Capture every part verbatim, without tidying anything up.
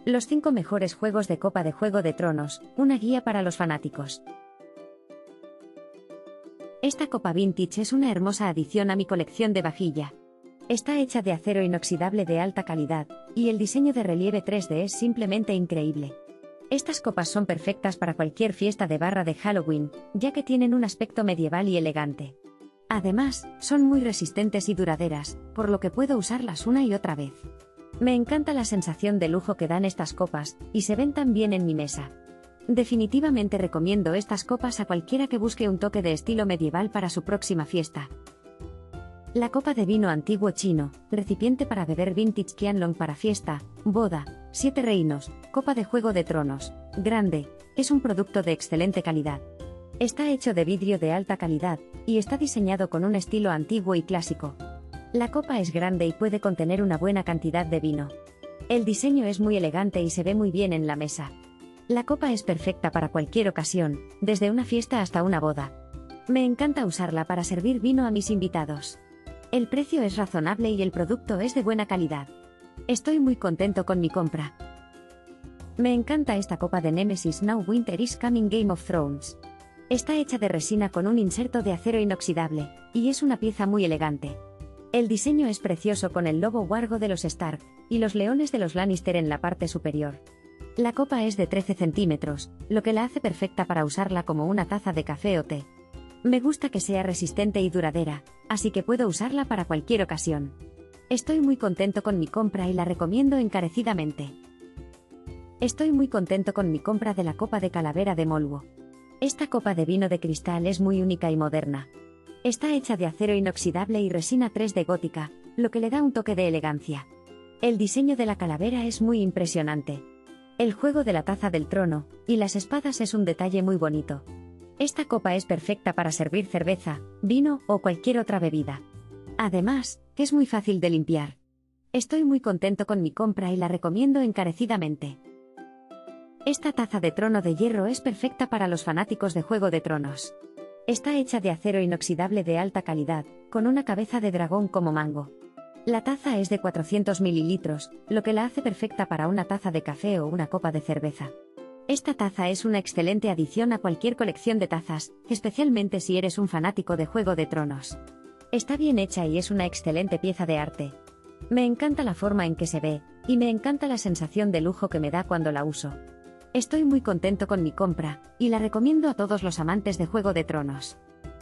Los cinco mejores juegos de copa de Juego de Tronos, una guía para los fanáticos. Esta copa vintage es una hermosa adición a mi colección de vajilla. Está hecha de acero inoxidable de alta calidad, y el diseño de relieve tres D es simplemente increíble. Estas copas son perfectas para cualquier fiesta de barra de Halloween, ya que tienen un aspecto medieval y elegante. Además, son muy resistentes y duraderas, por lo que puedo usarlas una y otra vez. Me encanta la sensación de lujo que dan estas copas, y se ven tan bien en mi mesa. Definitivamente recomiendo estas copas a cualquiera que busque un toque de estilo medieval para su próxima fiesta. La copa de vino antiguo chino, recipiente para beber vintage Qianlong para fiesta, boda, siete reinos, copa de Juego de Tronos, grande, es un producto de excelente calidad. Está hecho de vidrio de alta calidad, y está diseñado con un estilo antiguo y clásico. La copa es grande y puede contener una buena cantidad de vino. El diseño es muy elegante y se ve muy bien en la mesa. La copa es perfecta para cualquier ocasión, desde una fiesta hasta una boda. Me encanta usarla para servir vino a mis invitados. El precio es razonable y el producto es de buena calidad. Estoy muy contento con mi compra. Me encanta esta copa de Nemesis Now Winter is Coming Game of Thrones. Está hecha de resina con un inserto de acero inoxidable, y es una pieza muy elegante. El diseño es precioso con el lobo wargo de los Stark, y los leones de los Lannister en la parte superior. La copa es de trece centímetros, lo que la hace perfecta para usarla como una taza de café o té. Me gusta que sea resistente y duradera, así que puedo usarla para cualquier ocasión. Estoy muy contento con mi compra y la recomiendo encarecidamente. Estoy muy contento con mi compra de la copa de calavera de Molwo. Esta copa de vino de cristal es muy única y moderna. Está hecha de acero inoxidable y resina tres D gótica, lo que le da un toque de elegancia. El diseño de la calavera es muy impresionante. El juego de la taza del trono y las espadas es un detalle muy bonito. Esta copa es perfecta para servir cerveza, vino o cualquier otra bebida. Además, es muy fácil de limpiar. Estoy muy contento con mi compra y la recomiendo encarecidamente. Esta taza de trono de hierro es perfecta para los fanáticos de Juego de Tronos. Está hecha de acero inoxidable de alta calidad, con una cabeza de dragón como mango. La taza es de cuatrocientos mililitros, lo que la hace perfecta para una taza de café o una copa de cerveza. Esta taza es una excelente adición a cualquier colección de tazas, especialmente si eres un fanático de Juego de Tronos. Está bien hecha y es una excelente pieza de arte. Me encanta la forma en que se ve, y me encanta la sensación de lujo que me da cuando la uso. Estoy muy contento con mi compra, y la recomiendo a todos los amantes de Juego de Tronos.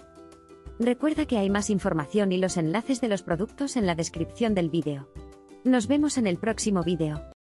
Recuerda que hay más información y los enlaces de los productos en la descripción del vídeo. Nos vemos en el próximo vídeo.